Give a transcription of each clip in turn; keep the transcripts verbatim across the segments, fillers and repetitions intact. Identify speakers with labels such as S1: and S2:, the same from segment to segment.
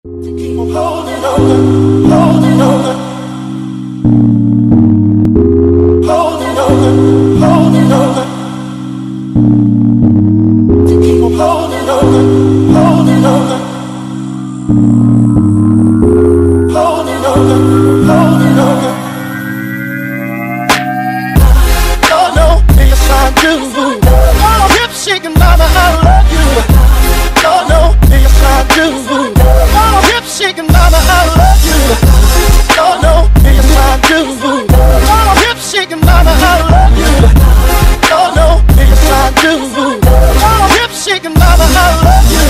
S1: Keep on holding on, holding on, holding on, holding on. To keep on holding on, holding on, holding on, holding on. Oh no, yes I do. Oh, hip shaking, mama, I love you. Oh no, yes I do. Oh, hip shaking, mama, I love you. Oh no, yes I do. Oh, hip shaking, mama, I love you. Oh no, yes I do. Oh, hip shaking, mama, I love you.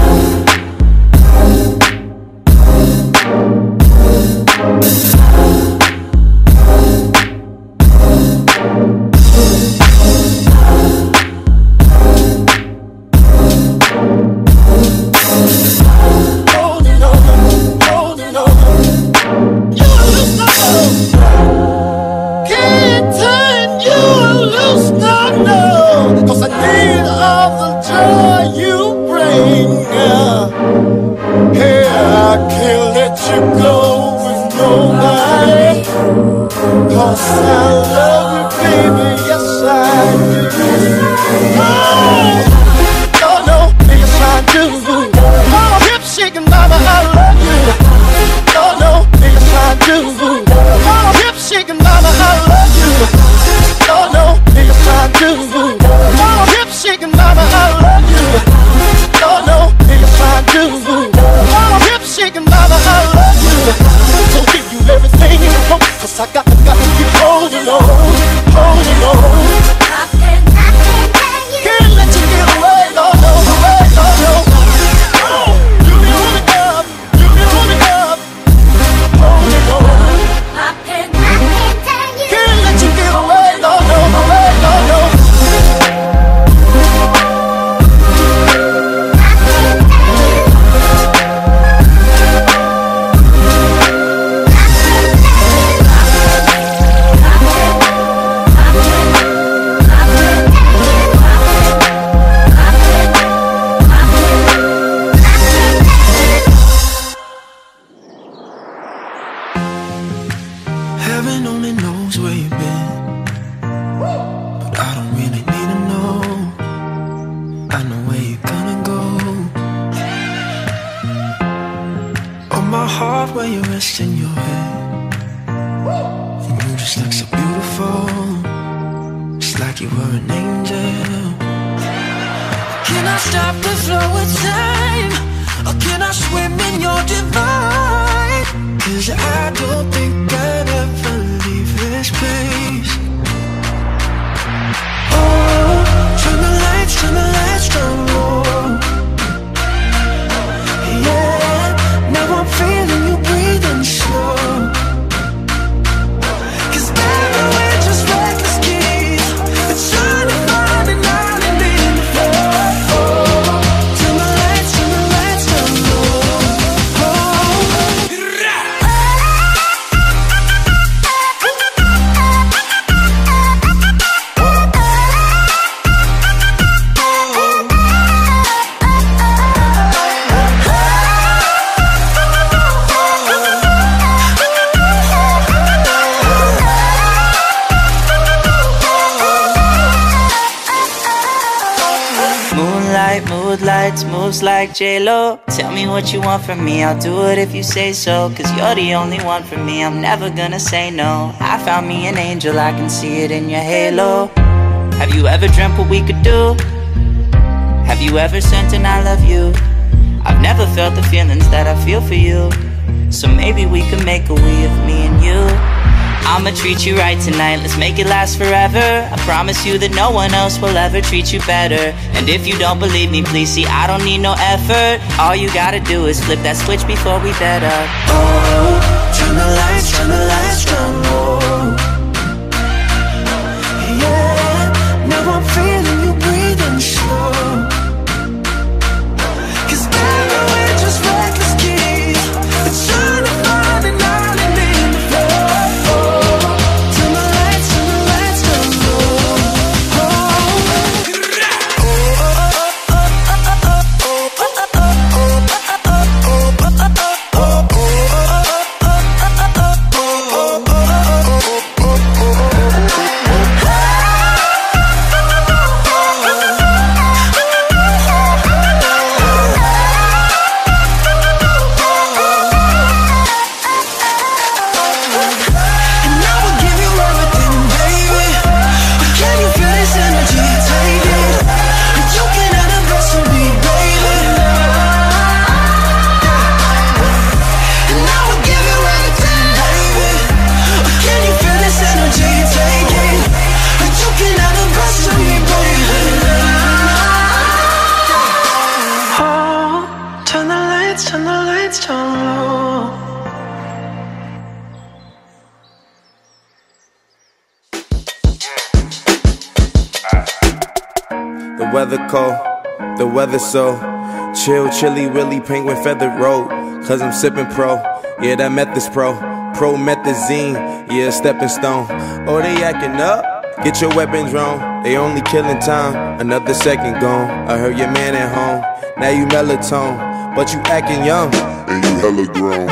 S2: Moves like J-Lo. Tell me what you want from me, I'll do it if you say so. Cause you're the only one for me, I'm never gonna say no. I found me an angel, I can see it in your halo. Have you ever dreamt what we could do? Have you ever sent an I love you? I've never felt the feelings that I feel for you. So maybe we could make a we of me and you. I'ma treat you right tonight, let's make it last forever. I promise you that no one else will ever treat you better. And if you don't believe me, please see, I don't need no effort. All you gotta do is flip that switch before we bed up.
S3: Oh, turn the lights, turn the lights down low. Yeah, now I'm feeling you breathing slow. Cause baby, we're just reckless kids, but trying to find an island in the floor. Oh, lights turn low.
S4: The weather cold, the weather so chill, chilly, willy, penguin feathered road. Cause I'm sipping pro, yeah, that meth is pro. Promethazine, yeah, stepping stone. Oh, they acting up, get your weapons wrong. They only killing time, another second gone. I heard your man at home, now you melatonin, but you acting young, and you hella grown.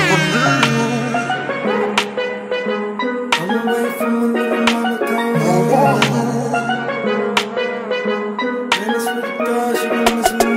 S4: I'm away from my little mama gone. And it's with the girl, she been missing my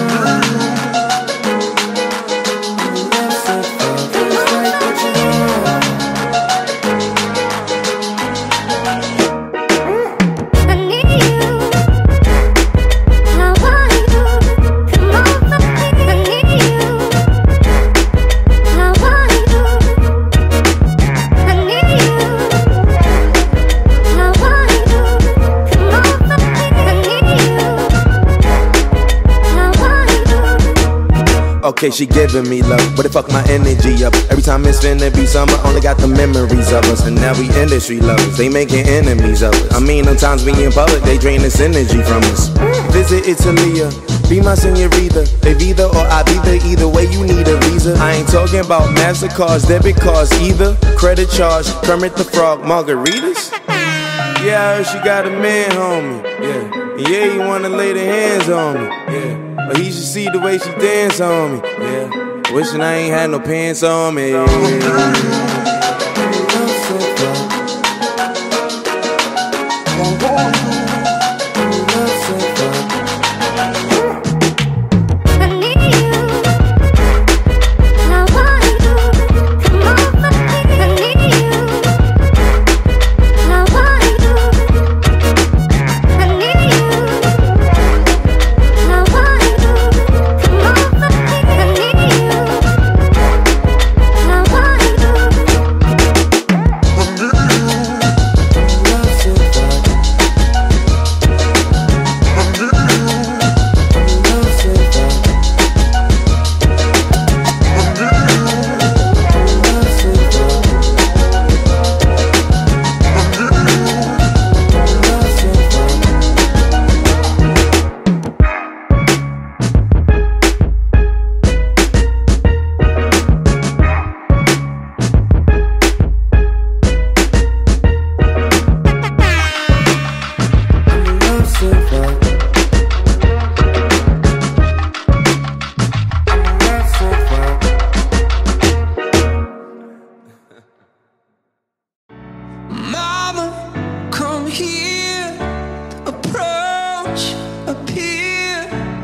S4: okay, she giving me love, but it fuck my energy up. Every time it's finna be summer, only got the memories of us. And now we industry lovers, they making enemies of us. I mean, sometimes we in public, they drain this energy from us. Visit Italia, be my senorita. They either or I be there, either way you need a visa. I ain't talking about MasterCards, debit cards either. Credit charge, Kermit the Frog, margaritas. Yeah, I heard she got a man, homie. Yeah, yeah, you wanna lay the hands on me. Yeah. But he should see the way she dance on me, yeah. Wishing I ain't had no pants on me, yeah.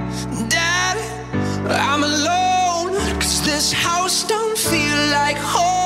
S3: I'm alone, 'cause this house don't feel like home.